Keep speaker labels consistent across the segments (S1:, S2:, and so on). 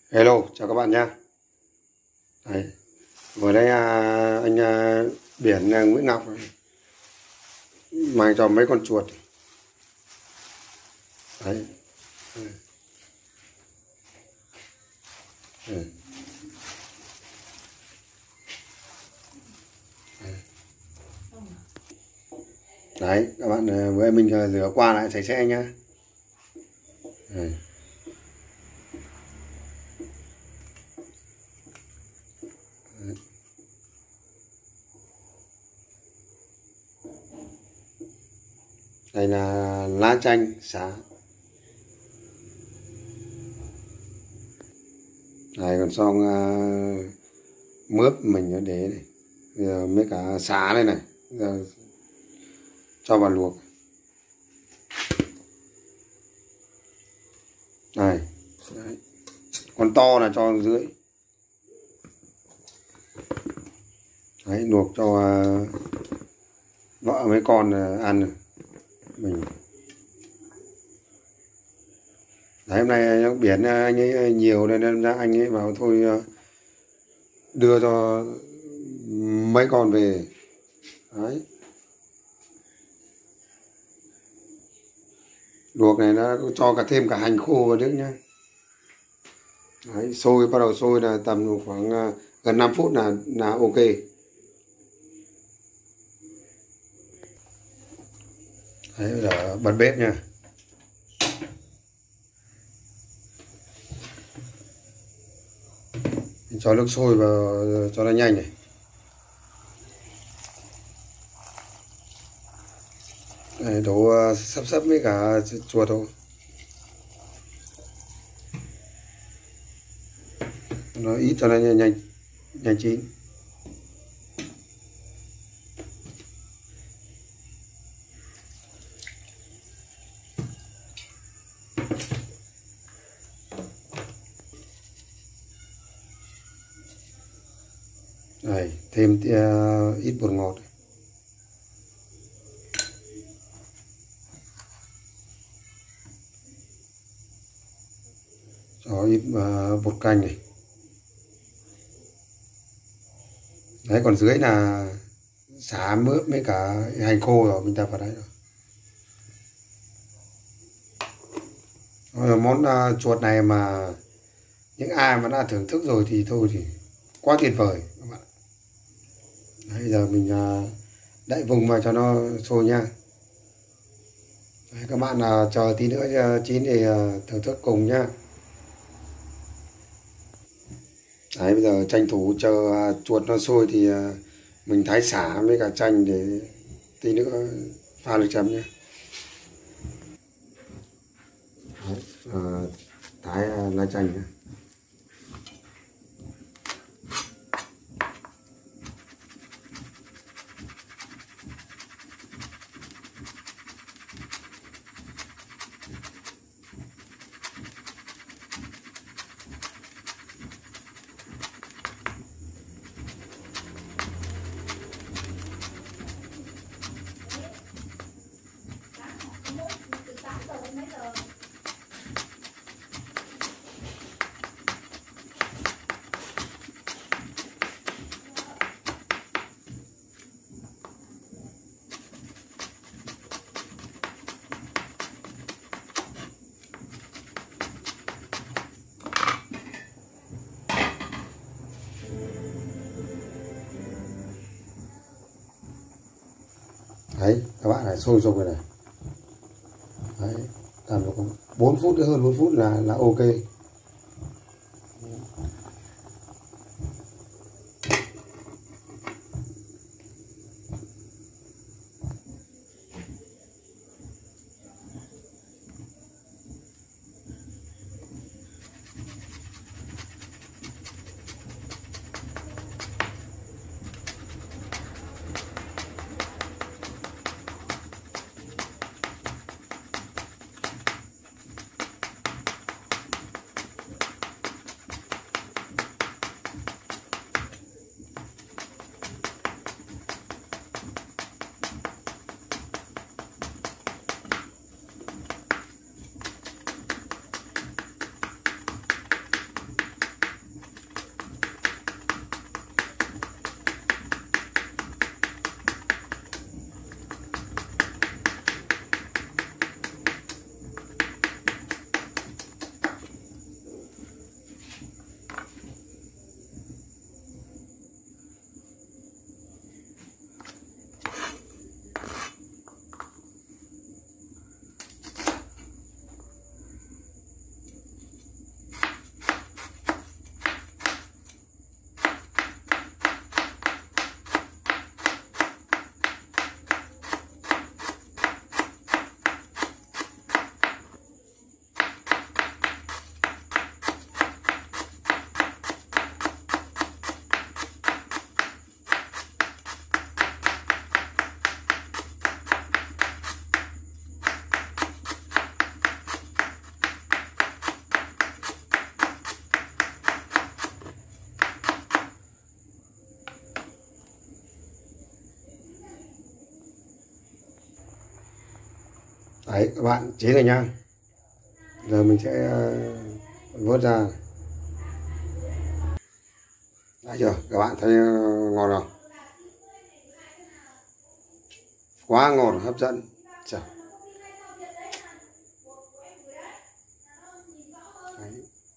S1: Hello, chào các bạn nhé. Đấy, vừa đây anh biển Nguyễn Ngọc mang cho mấy con chuột. Đấy. Ừ. Ừ. Đấy, các bạn với mình rửa qua lại sạch sẽ nhá. Ừ. Đây là lá chanh xả. Đây còn xong mướp mình để này. Giờ mấy cả xả đây này. Giờ cho vào luộc. Này. Đấy. Con to là cho dưới. Đấy, luộc cho vợ mấy con ăn mình. Đấy, hôm nay biển anh ấy nhiều nên ra anh ấy bảo thôi đưa cho mấy con về. Đấy, luộc này nó cho thêm cả hành khô vào nữa nhá. Đấy, bắt đầu sôi là tầm khoảng gần 5 phút là ok. Đấy, bây giờ bật bếp nha. Cho nước sôi vào cho nó nhanh này. Đấy, đổ sắp với cả chuột thôi. Nó ít cho nó nhanh chín. Đây, thêm ít bột ngọt. Cho ít bột canh này. Đấy, còn dưới là xả mướp với cả hành khô rồi mình tập vào đấy rồi. Món chuột này mà những ai mà đã thưởng thức rồi thì thôi thì quá tuyệt vời các bạn. Đấy, giờ mình đậy vùng vào cho nó sôi nha. Đấy, các bạn chờ tí nữa chín thì thưởng thức cùng nhá. Đấy, bây giờ tranh thủ chờ chuột nó sôi thì mình thái xả với cả chanh để tí nữa pha nước chấm nhé. Đấy, thái lá chanh nhé. Đấy, các bạn này sôi rồi này. Đấy, tầm 4 phút nữa, hơn 4 phút là ok. Đấy các bạn chế này nhá. Giờ mình sẽ vớt ra. Đấy chưa? Các bạn thấy ngon không? Quá ngon, hấp dẫn. Chà. Đấy.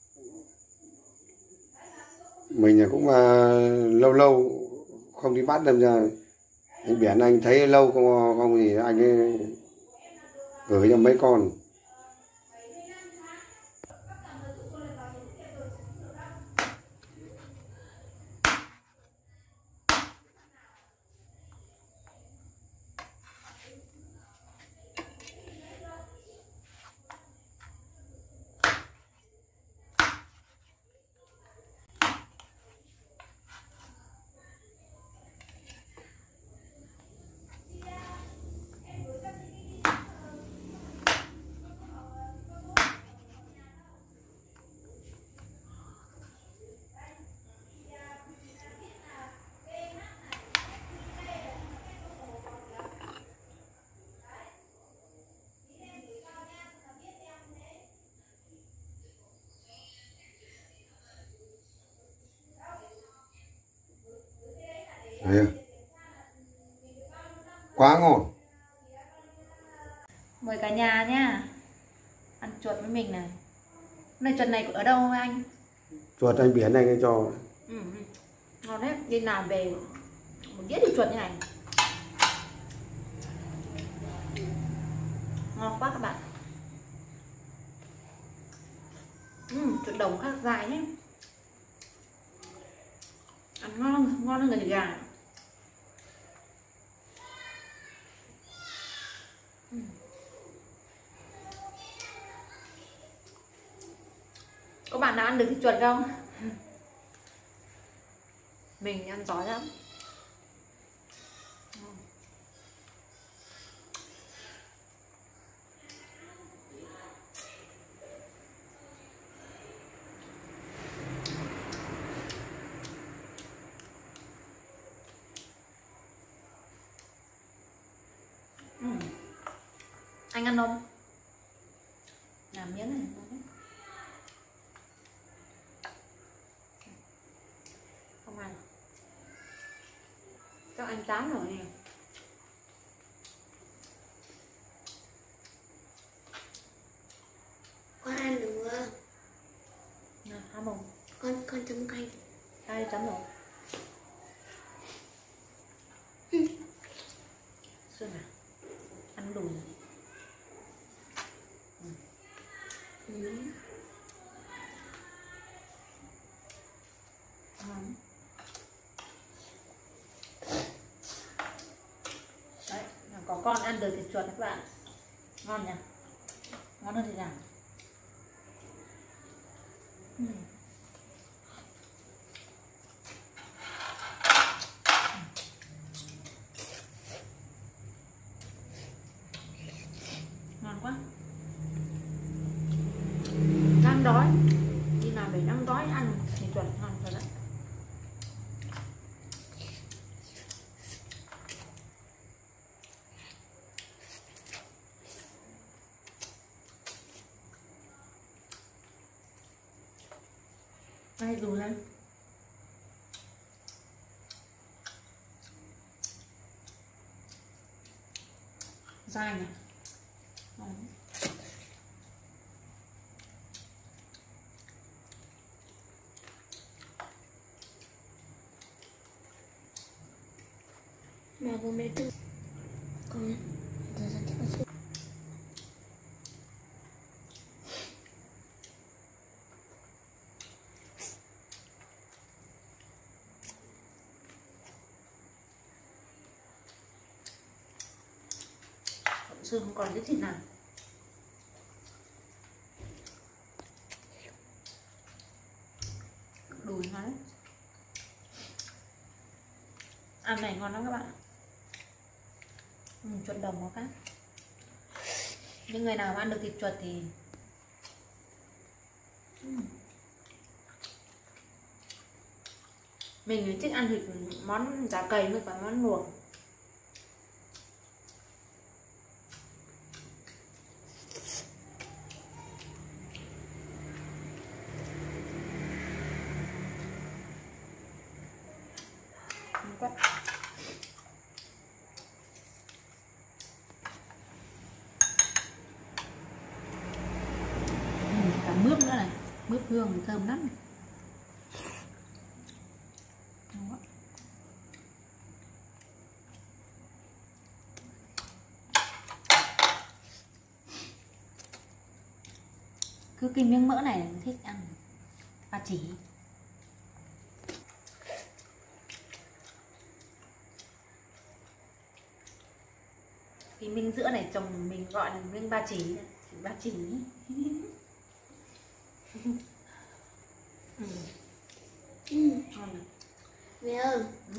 S1: Mình cũng lâu lâu không đi bắt đâm ra anh biển anh thấy lâu không thì anh ấy gửi cho mấy con. Đấy. Quá ngon.
S2: Mời cả nhà nhá, ăn chuột với mình này. Này chuột này ở đâu không anh?
S1: Chuột anh biển anh cho.
S2: Ngon đấy, đi làm về một đĩa thì chuột như này. Ngon quá các bạn. Chuột đồng khác dài nhé. Ăn ngon hơn thịt gà. Các bạn đã ăn được thịt chuột không? Mình ăn giỏi lắm. Anh ăn không? Làm miếng này. Không ăn. Cho anh chán rồi nè.
S3: Con ăn được.
S2: Nào, ăn không?
S3: Con chấm canh.
S2: Đây chấm rồi. Xương à? Ăn đùi. Đấy, có con ăn được thịt chuột các bạn. Ngon nhỉ? Ngon hơn thịt gà. Ngon quá. Đang đói, đi làm về đang đói ăn thịt chuột ngon rồi đấy. Đây dùng lên. Dai này.
S3: Mà bố mẹ tự con giờ ra thì con sẽ
S2: Xương không còn cái thịt nào. Đùi nó đấy. Ăn này ngon lắm các bạn. Chuột đồng có các. Những người nào mà ăn được thịt chuột thì mình thích ăn thịt món giá cầy với cả món luộc. quá. Cả mướp nữa này, mướp hương thơm lắm. Đó. Cứ cái miếng mỡ này mình thích ăn ba chỉ. Cái miếng giữa này chồng mình gọi là miếng ba chỉ, ba chỉ. Ngon này.
S3: Mẹ ơi.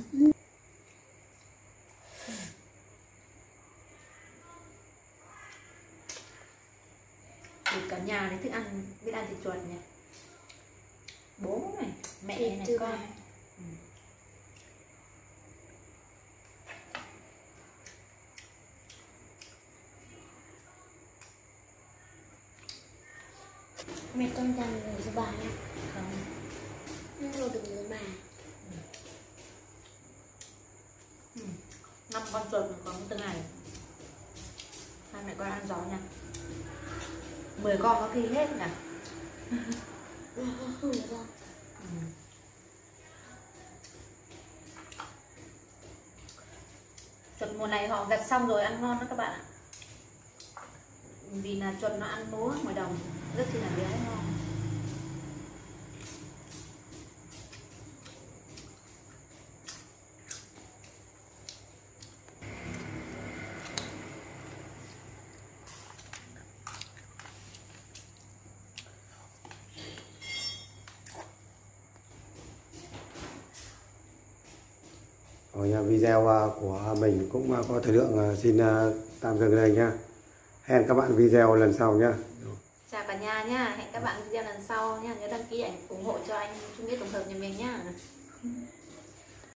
S2: Thì cả nhà này thích ăn, biết ăn thịt chuột nhỉ. Bố này, mẹ này, con.
S3: Mẹ con dành người cho bà nhé.
S2: Không.
S3: Không rồi đừng với bà.
S2: 5 con chuột có một từng ngày. Hai mẹ con ăn gió nha. 10 con có khi hết nhỉ.
S3: Không được đâu.
S2: Chuột mùa này họ gặt xong rồi ăn ngon đó các bạn ạ. Vì là chuột nó ăn lúa ngoài đồng rất chi là béo ngon.
S1: Video của mình cũng có thời lượng xin tạm dừng đây nhá. Hẹn các bạn video lần sau nhá.
S2: Chào cả nhà nhá, hẹn các bạn video lần sau nhá, nhớ đăng ký ảnh ủng hộ cho anh Trung Nghĩa tổng hợp nhà mình nhá.